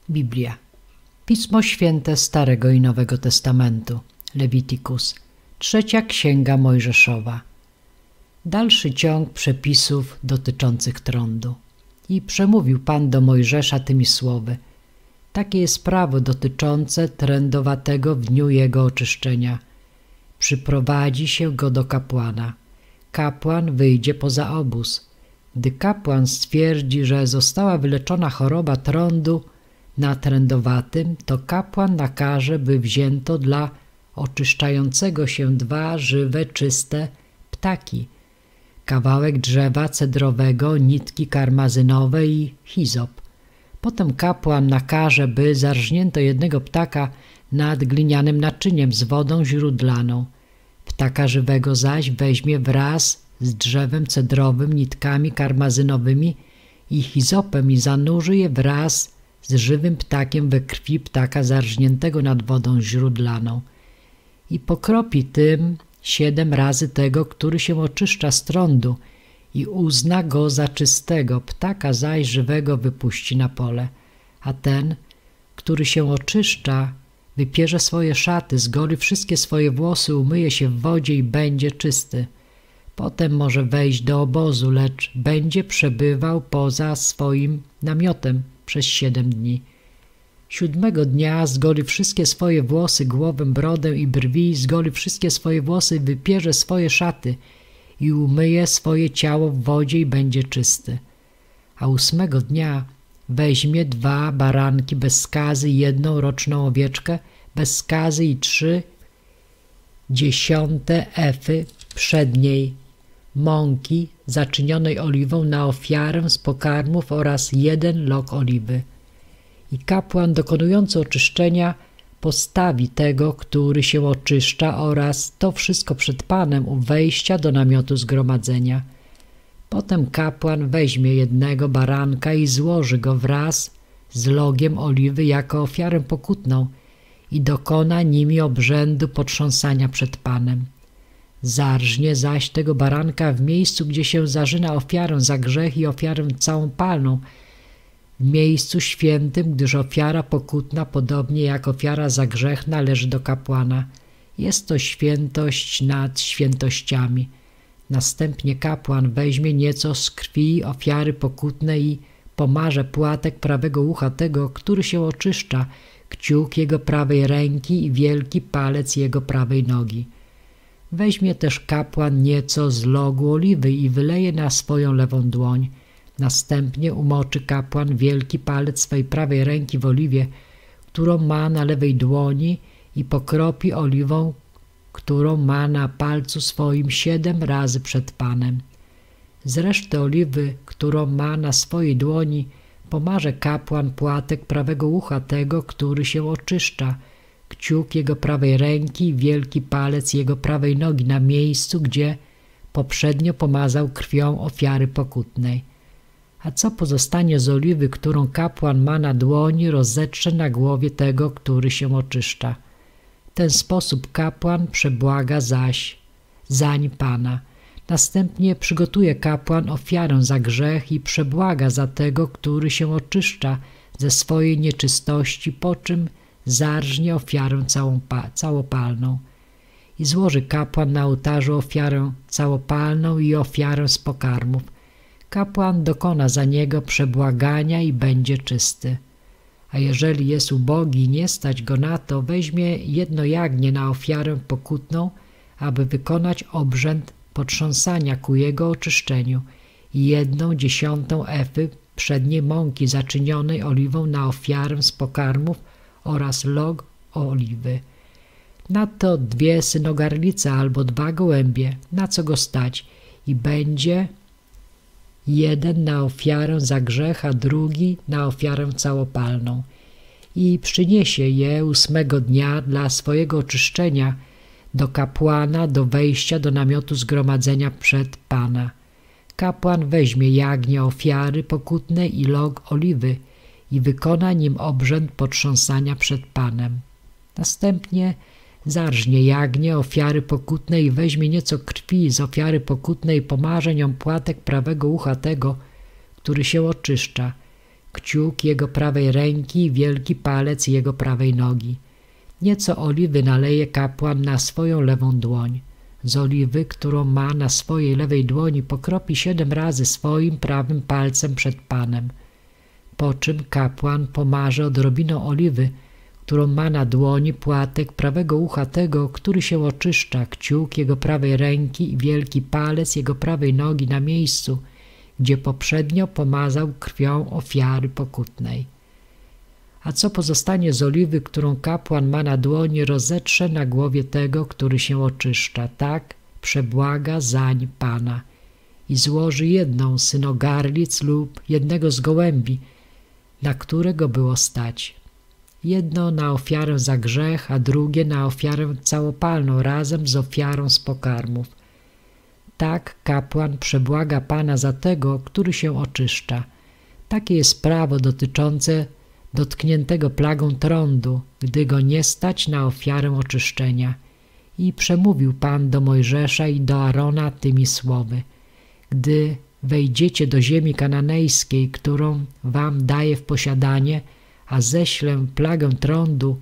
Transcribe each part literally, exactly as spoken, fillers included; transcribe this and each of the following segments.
Biblia. Pismo Święte Starego i Nowego Testamentu. Lewitikus. Trzecia Księga Mojżeszowa. Dalszy ciąg przepisów dotyczących trądu. I przemówił Pan do Mojżesza tymi słowy. Takie jest prawo dotyczące trędowatego w dniu jego oczyszczenia. Przyprowadzi się go do kapłana. Kapłan wyjdzie poza obóz. Gdy kapłan stwierdzi, że została wyleczona choroba trądu na trędowatym, to kapłan nakaże, by wzięto dla oczyszczającego się dwa żywe, czyste ptaki, kawałek drzewa cedrowego, nitki karmazynowe i hizop. Potem kapłan nakaże, by zarżnięto jednego ptaka nad glinianym naczyniem z wodą źródlaną. Ptaka żywego zaś weźmie wraz z drzewem cedrowym, nitkami karmazynowymi i hizopem i zanurzy je wraz z żywym ptakiem we krwi ptaka zarżniętego nad wodą źródlaną. I pokropi tym siedem razy tego, który się oczyszcza z trądu i uzna go za czystego, ptaka zaś żywego wypuści na pole. A ten, który się oczyszcza, wypierze swoje szaty, zgoli wszystkie swoje włosy, umyje się w wodzie i będzie czysty. Potem może wejść do obozu, lecz będzie przebywał poza swoim namiotem przez siedem dni. Siódmego dnia zgoli wszystkie swoje włosy, głowę, brodę i brwi, zgoli wszystkie swoje włosy, wypierze swoje szaty i umyje swoje ciało w wodzie i będzie czysty. A ósmego dnia weźmie dwa baranki bez skazy i jedną roczną owieczkę bez skazy i trzy dziesiąte efy przedniej mąki zaczynionej oliwą na ofiarę z pokarmów oraz jeden lok oliwy. I kapłan dokonujący oczyszczenia postawi tego, który się oczyszcza, oraz to wszystko przed Panem u wejścia do namiotu zgromadzenia. Potem kapłan weźmie jednego baranka i złoży go wraz z logiem oliwy jako ofiarę pokutną i dokona nimi obrzędu potrząsania przed Panem. Zarżnie zaś tego baranka w miejscu, gdzie się zarzyna ofiarę za grzech i ofiarę całopalną, w miejscu świętym, gdyż ofiara pokutna, podobnie jak ofiara za grzech, należy do kapłana. Jest to świętość nad świętościami. Następnie kapłan weźmie nieco z krwi ofiary pokutnej i pomarze płatek prawego ucha tego, który się oczyszcza, kciuk jego prawej ręki i wielki palec jego prawej nogi. Weźmie też kapłan nieco z logu oliwy i wyleje na swoją lewą dłoń. Następnie umoczy kapłan wielki palec swej prawej ręki w oliwie, którą ma na lewej dłoni, i pokropi oliwą, którą ma na palcu swoim siedem razy przed Panem. Z reszty oliwy, którą ma na swojej dłoni, pomarze kapłan płatek prawego ucha tego, który się oczyszcza, kciuk jego prawej ręki i wielki palec jego prawej nogi na miejscu, gdzie poprzednio pomazał krwią ofiary pokutnej. A co pozostanie z oliwy, którą kapłan ma na dłoni, rozetrze na głowie tego, który się oczyszcza. W ten sposób kapłan przebłaga zaś zań Pana. Następnie przygotuje kapłan ofiarę za grzech i przebłaga za tego, który się oczyszcza ze swojej nieczystości, po czym zarżnie ofiarę całopalną. I złoży kapłan na ołtarzu ofiarę całopalną i ofiarę z pokarmów. Kapłan dokona za niego przebłagania i będzie czysty. A jeżeli jest ubogi i nie stać go na to, weźmie jedno jagnię na ofiarę pokutną, aby wykonać obrzęd potrząsania ku jego oczyszczeniu, i jedną dziesiątą efy przedniej mąki zaczynionej oliwą na ofiarę z pokarmów oraz log oliwy. Nadto dwie synogarlice albo dwa gołębie, na co go stać, i będzie jeden na ofiarę za grzech, a drugi na ofiarę całopalną. I przyniesie je ósmego dnia dla swojego oczyszczenia do kapłana do wejścia do namiotu zgromadzenia przed Pana. Kapłan weźmie jagnię ofiary pokutnej i log oliwy i wykona nim obrzęd potrząsania przed Panem. Następnie zarżnie jagnię ofiary pokutnej i weźmie nieco krwi z ofiary pokutnej i pomarze nią płatek prawego ucha tego, który się oczyszcza, kciuk jego prawej ręki i wielki palec jego prawej nogi. Nieco oliwy naleje kapłan na swoją lewą dłoń. Z oliwy, którą ma na swojej lewej dłoni, pokropi siedem razy swoim prawym palcem przed Panem. Po czym kapłan pomarze odrobiną oliwy, którą ma na dłoni, płatek prawego ucha tego, który się oczyszcza, kciuk jego prawej ręki i wielki palec jego prawej nogi na miejscu, gdzie poprzednio pomazał krwią ofiary pokutnej. A co pozostanie z oliwy, którą kapłan ma na dłoni, rozetrze na głowie tego, który się oczyszcza, tak przebłaga zań Pana, i złoży jedną z synogarlic lub jednego z gołębi, na którego było stać. Jedno na ofiarę za grzech, a drugie na ofiarę całopalną razem z ofiarą z pokarmów. Tak kapłan przebłaga Pana za tego, który się oczyszcza. Takie jest prawo dotyczące dotkniętego plagą trądu, gdy go nie stać na ofiarę oczyszczenia. I przemówił Pan do Mojżesza i do Arona tymi słowy: Gdy wejdziecie do ziemi kananejskiej, którą wam daję w posiadanie, a ześlę plagę trądu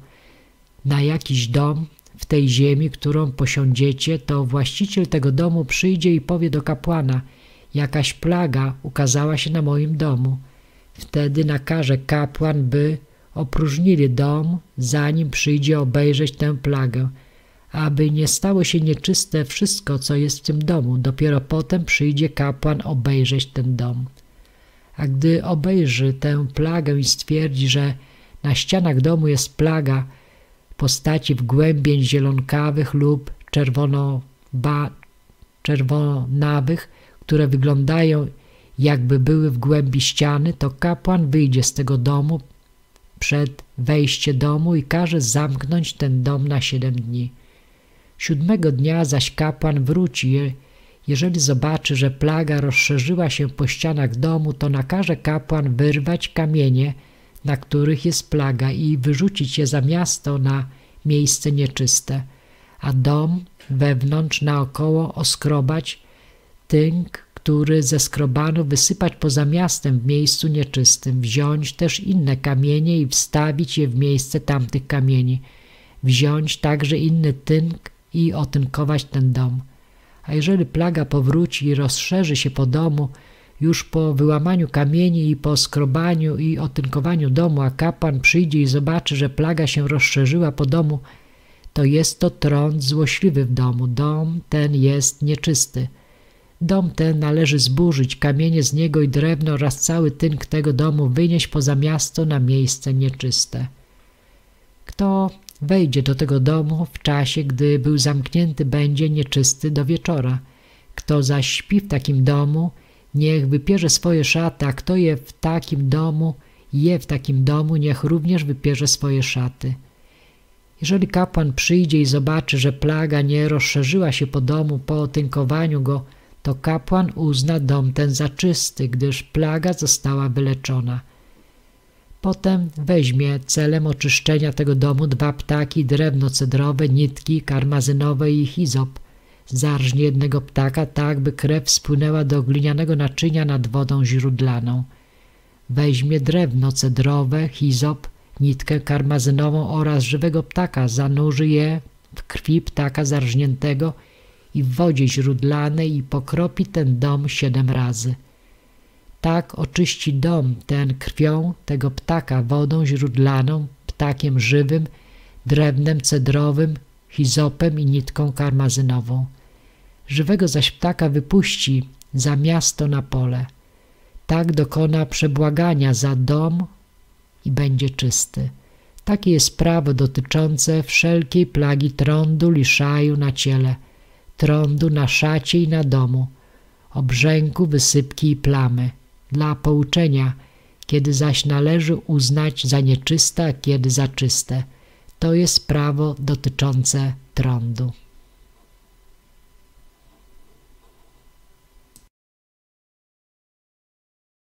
na jakiś dom w tej ziemi, którą posiądziecie, to właściciel tego domu przyjdzie i powie do kapłana: jakaś plaga ukazała się na moim domu. Wtedy nakaże kapłan, by opróżnili dom, zanim przyjdzie obejrzeć tę plagę, aby nie stało się nieczyste wszystko, co jest w tym domu. Dopiero potem przyjdzie kapłan obejrzeć ten dom. A gdy obejrzy tę plagę i stwierdzi, że na ścianach domu jest plaga postaci wgłębień zielonkawych lub czerwono-ba- czerwonawych, które wyglądają, jakby były w głębi ściany, to kapłan wyjdzie z tego domu przed wejście domu i każe zamknąć ten dom na siedem dni. Siódmego dnia zaś kapłan wróci. Jeżeli zobaczy, że plaga rozszerzyła się po ścianach domu, to nakaże kapłan wyrwać kamienie, na których jest plaga, i wyrzucić je za miasto na miejsce nieczyste, a dom wewnątrz naokoło oskrobać, tynk, który zeskrobano, wysypać poza miastem w miejscu nieczystym, wziąć też inne kamienie i wstawić je w miejsce tamtych kamieni, wziąć także inny tynk i otynkować ten dom. A jeżeli plaga powróci i rozszerzy się po domu, już po wyłamaniu kamieni i po skrobaniu i otynkowaniu domu, a kapłan przyjdzie i zobaczy, że plaga się rozszerzyła po domu, to jest to trąd złośliwy w domu. Dom ten jest nieczysty. Dom ten należy zburzyć, kamienie z niego i drewno oraz cały tynk tego domu wynieść poza miasto na miejsce nieczyste. Kto wejdzie do tego domu w czasie, gdy był zamknięty, będzie nieczysty do wieczora. Kto zaś śpi w takim domu, niech wypierze swoje szaty, a kto je w takim domu, je w takim domu, niech również wypierze swoje szaty. Jeżeli kapłan przyjdzie i zobaczy, że plaga nie rozszerzyła się po domu po otynkowaniu go, to kapłan uzna dom ten za czysty, gdyż plaga została wyleczona. Potem weźmie celem oczyszczenia tego domu dwa ptaki, drewno cedrowe, nitki karmazynowe i hizop. Zarżnie jednego ptaka, tak by krew spłynęła do glinianego naczynia nad wodą źródlaną. Weźmie drewno cedrowe, hizop, nitkę karmazynową oraz żywego ptaka, zanurzy je w krwi ptaka zarżniętego i w wodzie źródlanej i pokropi ten dom siedem razy. Tak oczyści dom ten krwią tego ptaka, wodą źródlaną, ptakiem żywym, drewnem cedrowym, hizopem i nitką karmazynową. Żywego zaś ptaka wypuści za miasto na pole. Tak dokona przebłagania za dom i będzie czysty. Takie jest prawo dotyczące wszelkiej plagi trądu, liszaju na ciele, trądu na szacie i na domu, obrzęku, wysypki i plamy, dla pouczenia, kiedy zaś należy uznać za nieczyste, a kiedy za czyste. To jest prawo dotyczące trądu.